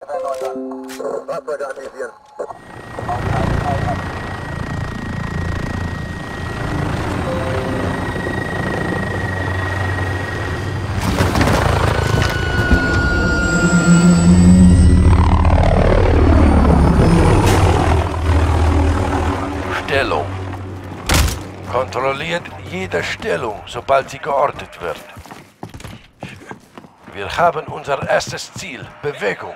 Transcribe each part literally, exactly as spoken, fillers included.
Fahrzeuge anvisieren. Stellung. Kontrolliert jede Stellung, sobald sie geortet wird. Wir haben unser erstes Ziel. Bewegung.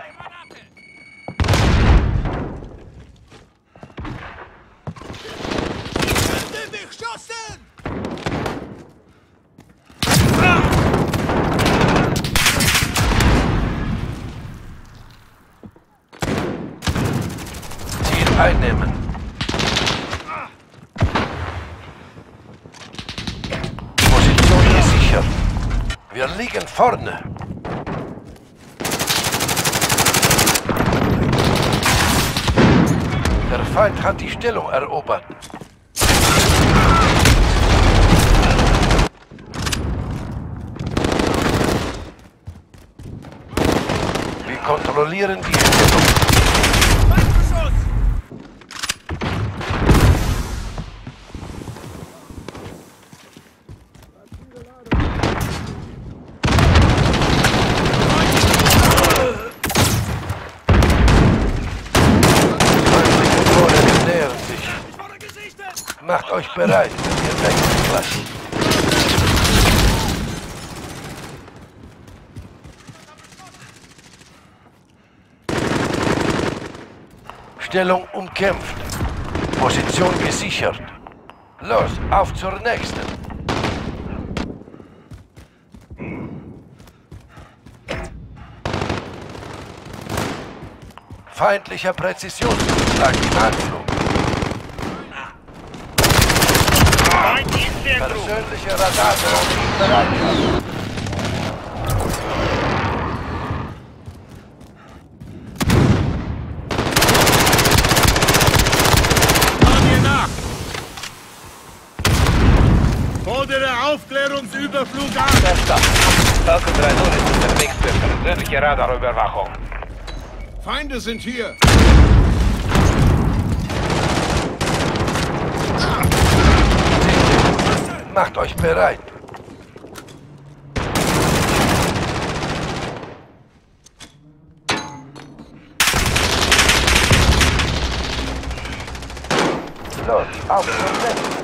Ziel einnehmen. Position gesichert. Wir liegen vorne. Der Feind hat die Stellung erobert. Wir kontrollieren die Stellung. Macht euch bereit, wir wechseln gleich. Stellung umkämpft. Position gesichert. Los, auf zur nächsten. Feindlicher Präzisionsschlag im Anflug. Persönliche Radarführung in Bereitschaft. Fahr mir nach! Fordere Aufklärungsüberflug an! Verstanden. Falcon drei null ist unterwegs für persönliche Radarüberwachung. Feinde sind hier! Macht euch bereit. Los, auf zum nächsten.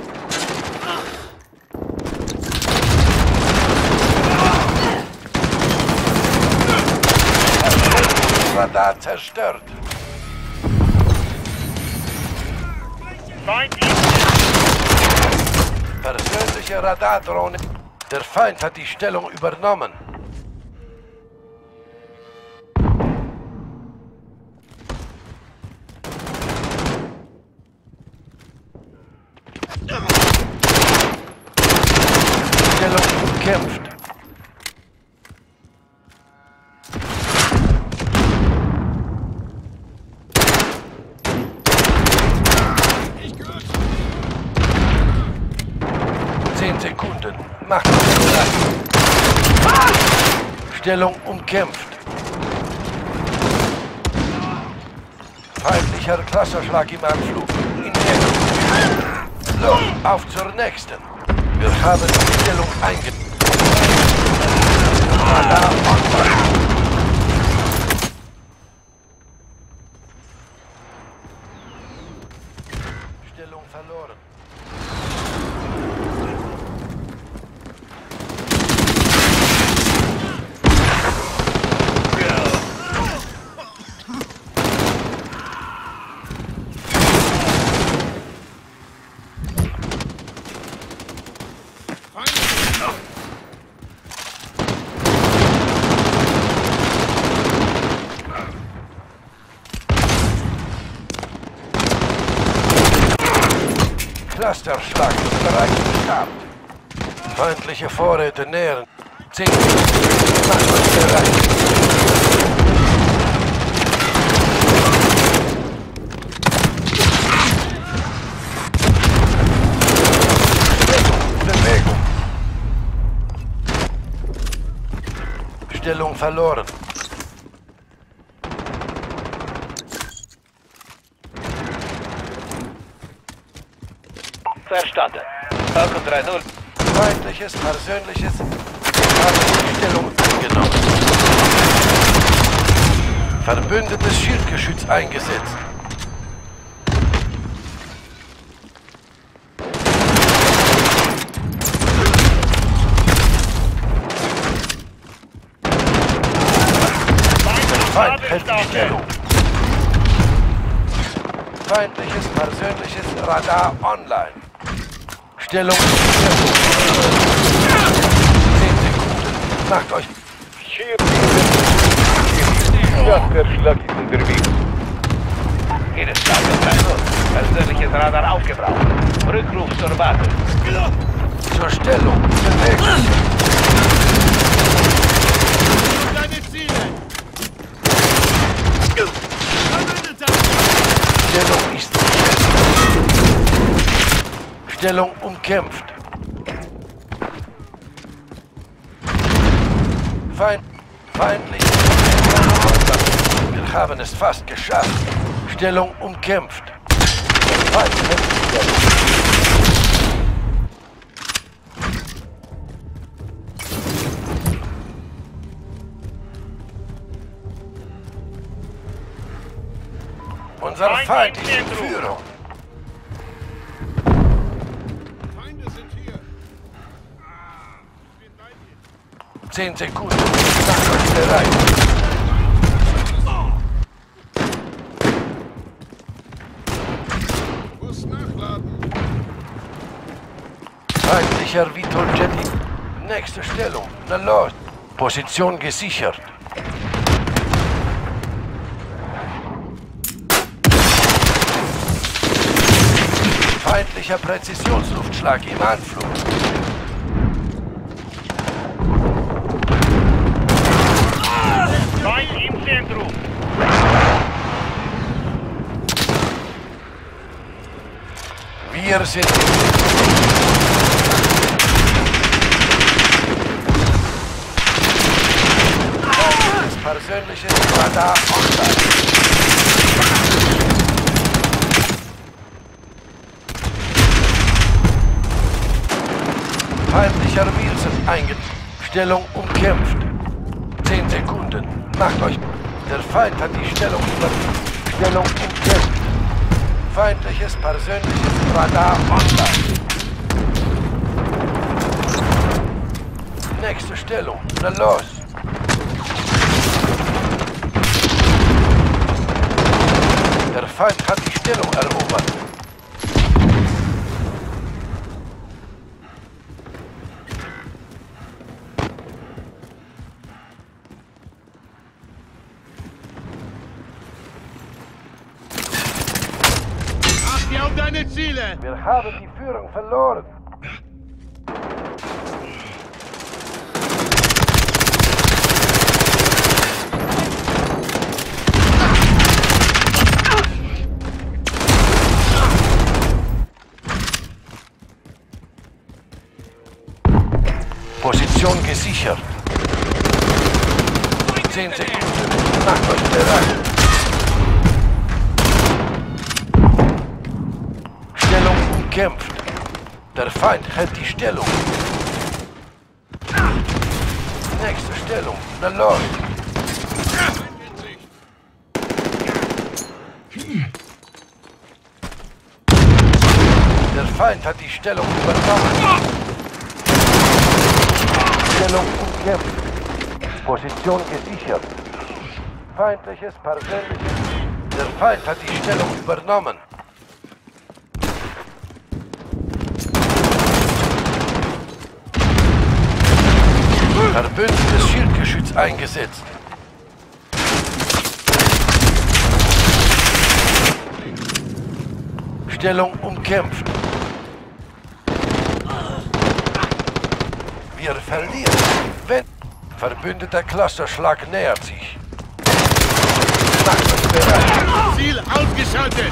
Radar zerstört. Feind Persönliche Radardrohne. Der Feind hat die Stellung übernommen. Stellung umkämpft. Zehn Sekunden. Macht euch bereit. Stellung umkämpft. Feindlicher Klasserschlag im Anflug. In Deckung. Los, auf zur nächsten. Wir haben die Stellung eingenommen. Radar on. Stellung verloren. Clusterschlag ist bereits gestartet. Feindliche Vorräte nähern. Zehn Minuten. Macht euch bereit. Bewegung. Stellung verloren. verstanden. Falcon drei null. Feindliches, persönliches. Ich habe die Stellung angenommen. Verbündetes Schildgeschütz eingesetzt. Feind hält die Stellung. Feindliches, persönliches Radar online. Stellung. zehn Sekunden. Macht euch. Jagdverschlag ist unterwegs. Hier ist Falcon drei null. Persönliches Radar aufgebraucht. Rückruf zur Basis. Zur Stellung. Bewegt. Deine Ziele! Stellung ist Stellung umkämpft. Feind, feindlich. Wir haben es fast geschafft. Stellung umkämpft. Feind kämpft die Stellung. Unser Feind ist in Führung. Feinde sind hier. Ich bin bei dir. Zehn Sekunden. Macht euch bereit. Muss nachladen. Feindlicher Vitor Jetty. Nächste Stellung. Na los. Position gesichert. Feindlicher Präzisionsluftschlag im Anflug. Feind im Zentrum. Wir sind... Feindliches persönliches Radar online. Feindlicher Wilson eingezogen. Stellung umkämpft. Zehn Sekunden. Macht euch. Der Feind hat die Stellung über. Stellung umkämpft. Feindliches persönliches Radar online. Nächste Stellung. Na los. Der Feind hat die Stellung erobert. Achte auf deine Ziele! Wir haben die Führung verloren. Position gesichert. Zehn Sekunden. Macht euch bereit. Stellung umkämpft. Der Feind hält die Stellung. Nächste Stellung. Na los. Der Feind hat die Stellung übernommen. Stellung umkämpft. Position gesichert. Feindliches persönliches. Der Feind hat die Stellung übernommen. Verbündetes Schildgeschütz eingesetzt. Stellung umkämpft. Wir verlieren. Wenn verbündeter Clusterschlag nähert sich. Macht euch bereit. Ziel ausgeschaltet!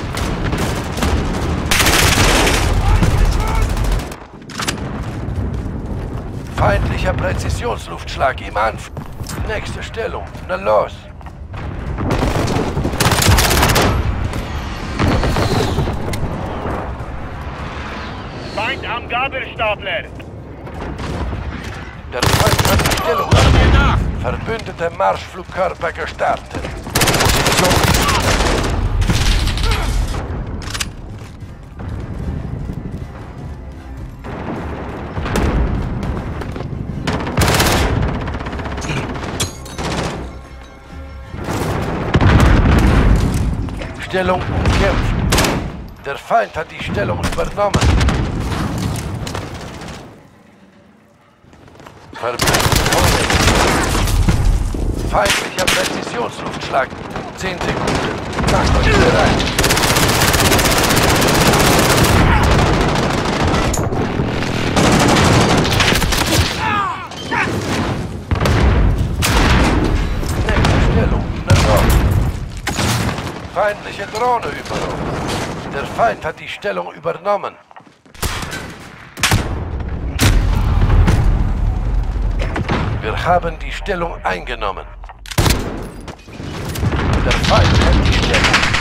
Feindlicher Präzisionsluftschlag im Anflug. Nächste Stellung. Na los. am Gabelstapler. Der Feind hat die Stellung. Komm mir nach! Verbündete Marschflugkörper gestartet. Position. Stellung umkämpft. Der Feind hat die Stellung übernommen. Feindlicher Präzisionsluftschlag. Zehn Sekunden. Macht euch bereit. Nächste Stellung. Nord. Feindliche Drohne über uns. Der Feind hat die Stellung übernommen. Wir haben die Stellung eingenommen. Der Feind hat die Stellung.